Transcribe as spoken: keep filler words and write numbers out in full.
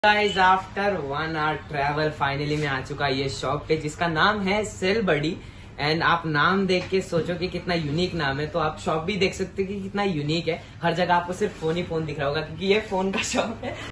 Guys after one hour travel finally मैं आ चुका ये शॉप पे जिसका नाम है सेल बडी। एंड आप नाम देख के सोचो कि कितना यूनिक नाम है, तो आप शॉप भी देख सकते हो कि कितना यूनिक है। हर जगह आपको सिर्फ फोन ही फोन दिख रहा होगा क्योंकि ये फोन का शॉप है।